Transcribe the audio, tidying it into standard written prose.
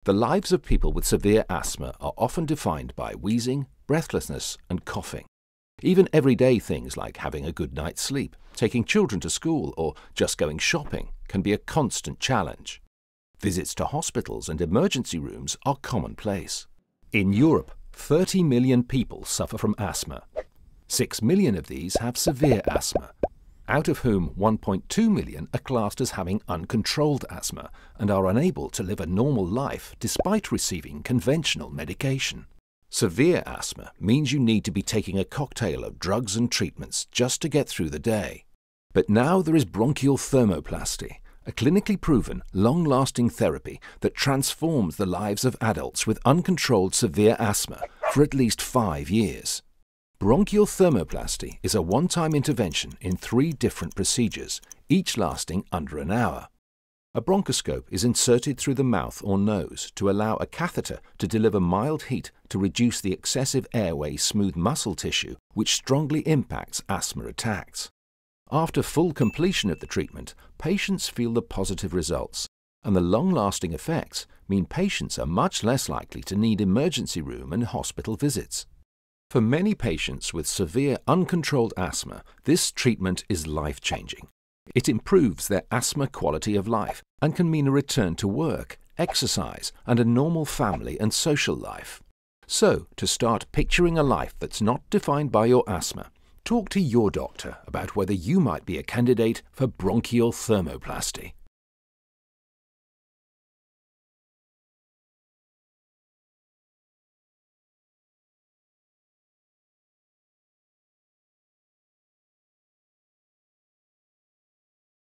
The lives of people with severe asthma are often defined by wheezing, breathlessness, and coughing. Even everyday things like having a good night's sleep, taking children to school, or just going shopping can be a constant challenge. Visits to hospitals and emergency rooms are commonplace. In Europe, 30 million people suffer from asthma. 6 million of these have severe asthma, out of whom 1.2 million are classed as having uncontrolled asthma and are unable to live a normal life despite receiving conventional medication. Severe asthma means you need to be taking a cocktail of drugs and treatments just to get through the day. But now there is bronchial thermoplasty, a clinically proven, long-lasting therapy that transforms the lives of adults with uncontrolled severe asthma for at least 5 years. Bronchial thermoplasty is a one-time intervention in 3 different procedures, each lasting under an hour. A bronchoscope is inserted through the mouth or nose to allow a catheter to deliver mild heat to reduce the excessive airway smooth muscle tissue which strongly impacts asthma attacks. After full completion of the treatment, patients feel the positive results, and the long-lasting effects mean patients are much less likely to need emergency room and hospital visits. For many patients with severe uncontrolled asthma, this treatment is life-changing. It improves their asthma quality of life and can mean a return to work, exercise, and a normal family and social life. So, to start picturing a life that's not defined by your asthma, talk to your doctor about whether you might be a candidate for bronchial thermoplasty.